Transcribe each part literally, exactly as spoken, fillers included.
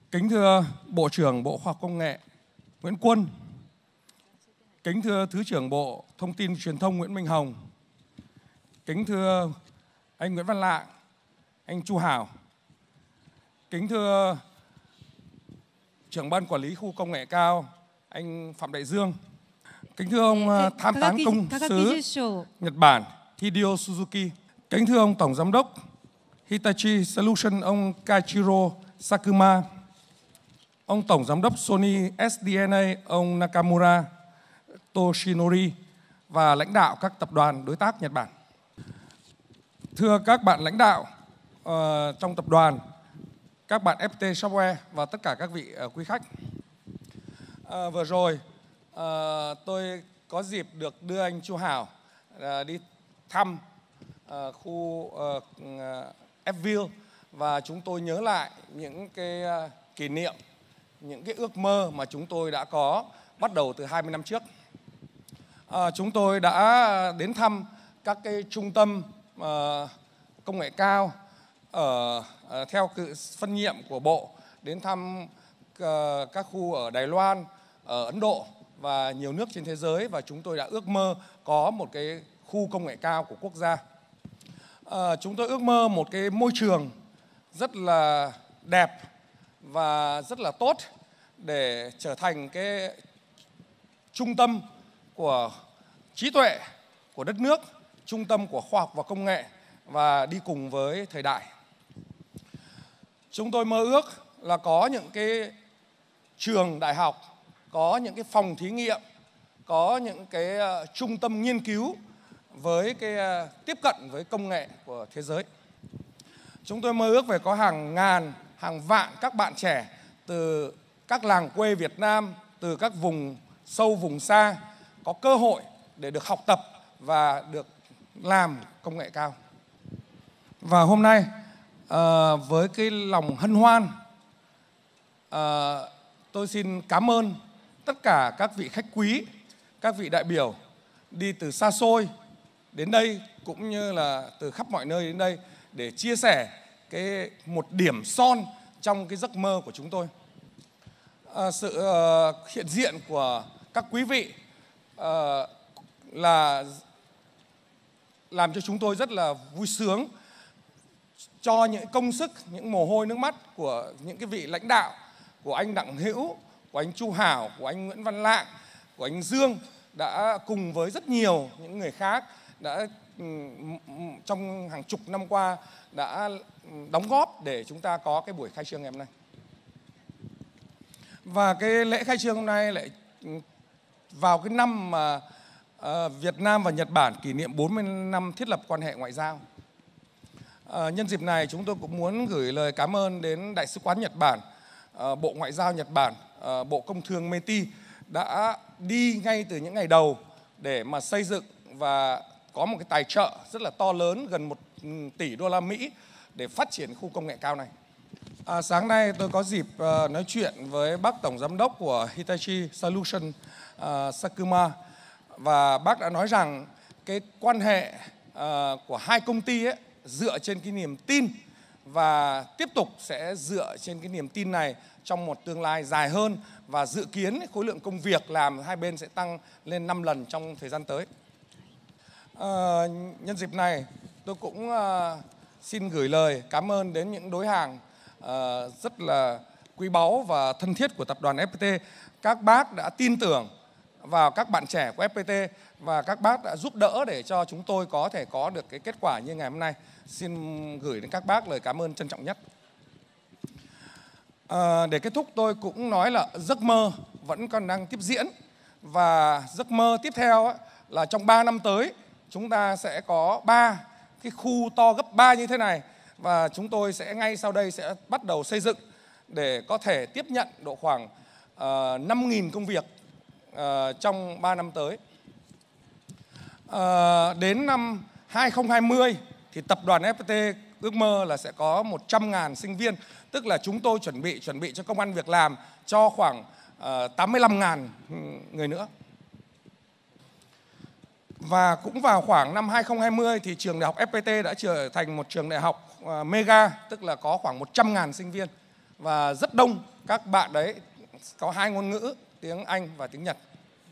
Kính thưa Bộ trưởng Bộ Khoa học Công nghệ Nguyễn Quân, kính thưa Thứ trưởng Bộ Thông tin và Truyền thông Nguyễn Minh Hồng, kính thưa anh Nguyễn Văn Lạng, anh Chu Hảo, kính thưa trưởng ban quản lý khu công nghệ cao anh Phạm Đại Dương, kính thưa ông tham tán công sứ Nhật Bản Hideo Suzuki, kính thưa ông Tổng Giám đốc Hitachi Solution ông Keiichiro Sakuma, ông Tổng Giám đốc Sony ét đê en a ông Nakamura Toshinori và lãnh đạo các tập đoàn đối tác Nhật Bản. Thưa các bạn lãnh đạo uh, trong tập đoàn, các bạn ép pê tê Software và tất cả các vị uh, quý khách. Uh, vừa rồi uh, tôi có dịp được đưa anh Chu Hảo uh, đi thăm uh, khu uh, Fville và chúng tôi nhớ lại những cái uh, kỷ niệm, những cái ước mơ mà chúng tôi đã có bắt đầu từ hai mươi năm trước. À, chúng tôi đã đến thăm các cái trung tâm uh, công nghệ cao ở uh, theo phân nhiệm của Bộ, đến thăm uh, các khu ở Đài Loan, ở Ấn Độ và nhiều nước trên thế giới, và chúng tôi đã ước mơ có một cái khu công nghệ cao của quốc gia. Uh, chúng tôi ước mơ một cái môi trường rất là đẹp và rất là tốt để trở thành cái trung tâm của trí tuệ của đất nước, trung tâm của khoa học và công nghệ và đi cùng với thời đại. Chúng tôi mơ ước là có những cái trường đại học, có những cái phòng thí nghiệm, có những cái uh, trung tâm nghiên cứu với cái uh, tiếp cận với công nghệ của thế giới. Chúng tôi mơ ước về có hàng ngàn, hàng vạn các bạn trẻ từ các làng quê Việt Nam, từ các vùng sâu, vùng xa có cơ hội để được học tập và được làm công nghệ cao. Và hôm nay à, với cái lòng hân hoan, à, tôi xin cảm ơn tất cả các vị khách quý, các vị đại biểu đi từ xa xôi đến đây cũng như là từ khắp mọi nơi đến đây để chia sẻ cái một điểm son trong cái giấc mơ của chúng tôi. À, sự uh, hiện diện của các quý vị uh, là làm cho chúng tôi rất là vui sướng, cho những công sức, những mồ hôi nước mắt của những cái vị lãnh đạo, của anh Đặng Hữu, của anh Chu Hảo, của anh Nguyễn Văn Lạng, của anh Dương đã cùng với rất nhiều những người khác đã trong hàng chục năm qua đã đóng góp để chúng ta có cái buổi khai trương ngày hôm nay. Và cái lễ khai trương hôm nay lại vào cái năm mà uh, Việt Nam và Nhật Bản kỷ niệm bốn mươi năm thiết lập quan hệ ngoại giao. Uh, nhân dịp này chúng tôi cũng muốn gửi lời cảm ơn đến Đại sứ quán Nhật Bản, uh, Bộ Ngoại giao Nhật Bản, uh, Bộ Công Thương Meti đã đi ngay từ những ngày đầu để mà xây dựng và có một cái tài trợ rất là to lớn, gần một tỷ đô la Mỹ để phát triển khu công nghệ cao này. À, sáng nay tôi có dịp uh, nói chuyện với bác Tổng Giám đốc của Hitachi Solution uh, Sakuma, và bác đã nói rằng cái quan hệ uh, của hai công ty ấy, dựa trên cái niềm tin và tiếp tục sẽ dựa trên cái niềm tin này trong một tương lai dài hơn, và dự kiến khối lượng công việc làm hai bên sẽ tăng lên năm lần trong thời gian tới. Uh, nhân dịp này tôi cũng uh, xin gửi lời cảm ơn đến những đối hàng uh, rất là quý báu và thân thiết của tập đoàn ép pê tê. Các bác đã tin tưởng vào các bạn trẻ của ép pê tê và các bác đã giúp đỡ để cho chúng tôi có thể có được cái kết quả như ngày hôm nay. Xin gửi đến các bác lời cảm ơn trân trọng nhất. À, để kết thúc tôi cũng nói là giấc mơ vẫn còn đang tiếp diễn, và giấc mơ tiếp theo là trong ba năm tới chúng ta sẽ có ba cái khu to gấp ba như thế này, và chúng tôi sẽ ngay sau đây sẽ bắt đầu xây dựng để có thể tiếp nhận độ khoảng uh, năm nghìn công việc uh, trong ba năm tới. Uh, đến năm hai không hai không thì tập đoàn ép pê tê ước mơ là sẽ có một trăm nghìn sinh viên, tức là chúng tôi chuẩn bị chuẩn bị cho công ăn việc làm cho khoảng uh, tám mươi lăm nghìn người nữa. Và cũng vào khoảng năm hai không hai không thì trường đại học ép pê tê đã trở thành một trường đại học uh, mega, tức là có khoảng một trăm nghìn sinh viên. và rất đông các bạn đấy có hai ngôn ngữ, tiếng Anh và tiếng Nhật.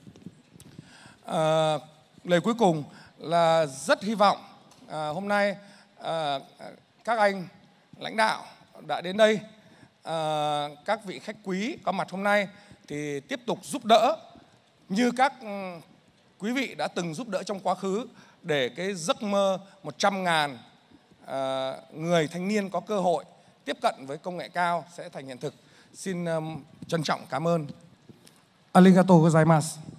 À, lời cuối cùng là rất hy vọng à, hôm nay à, các anh lãnh đạo đã đến đây, à, các vị khách quý có mặt hôm nay thì tiếp tục giúp đỡ như các quý vị đã từng giúp đỡ trong quá khứ để cái giấc mơ một trăm ngàn à, người thanh niên có cơ hội tiếp cận với công nghệ cao sẽ thành hiện thực. Xin um, trân trọng cảm ơn. Arigatou gozaimasu.